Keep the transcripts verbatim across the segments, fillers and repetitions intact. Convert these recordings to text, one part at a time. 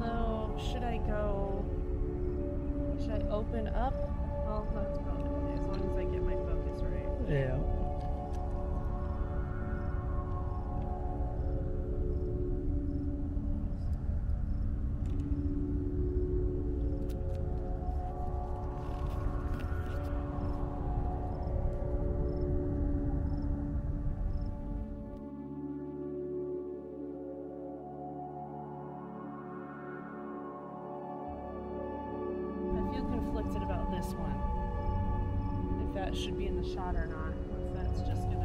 Although, should I go, should I open up? Well, that's probably okay, as long as I get my focus right. Yeah. Conflicted about this one, if that should be in the shot or not, if that's just gonna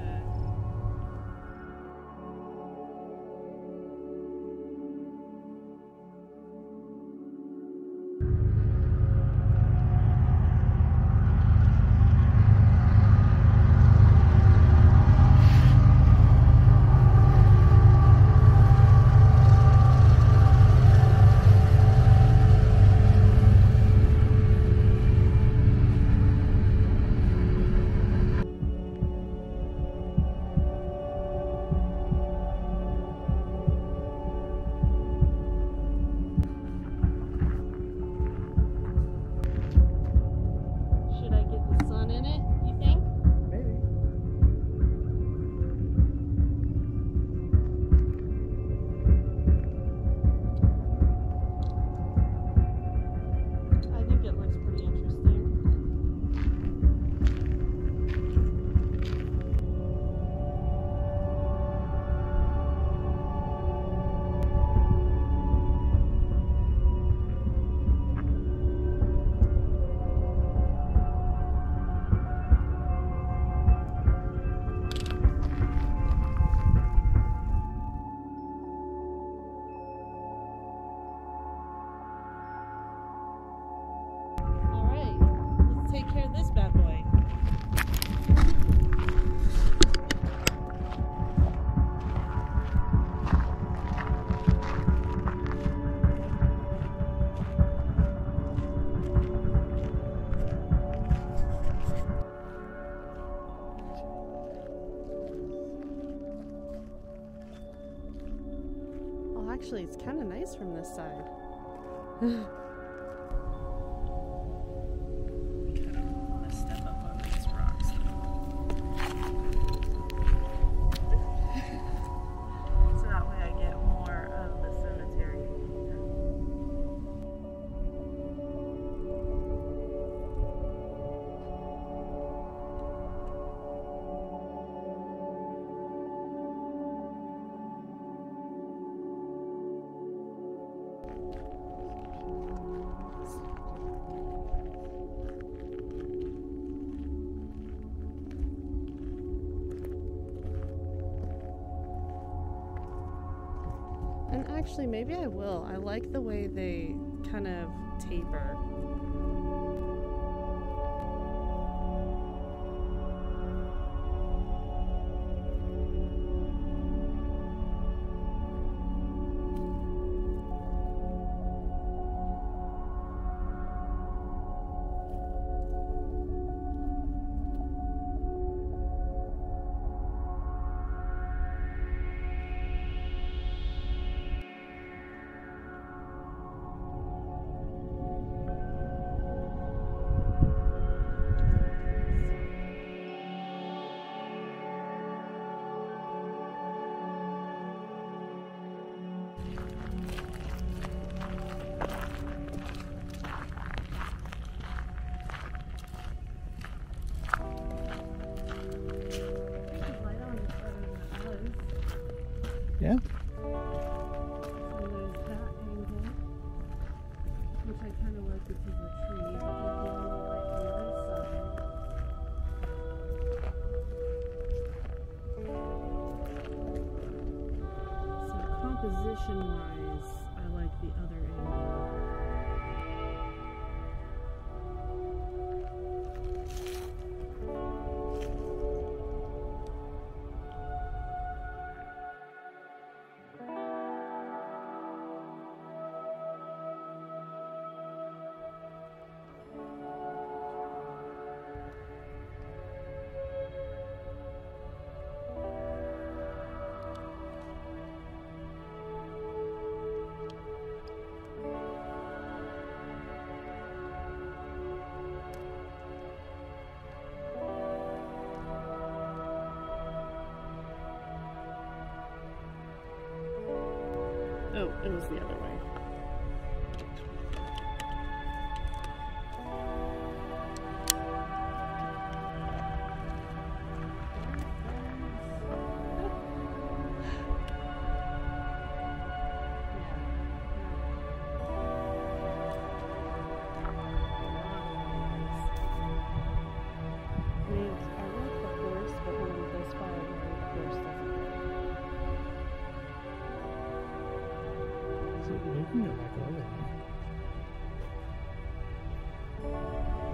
Actually, it's kind of nice from this side. I don't want to step up on these rocks so that way I get more of the cemetery. And actually, maybe I will. I like the way they kind of taper. Yeah. So there's that angle, which I kind of like because of the tree, but there's the little light on the other side. So composition-wise, I like the other angle. It was the other way. You can go back over there.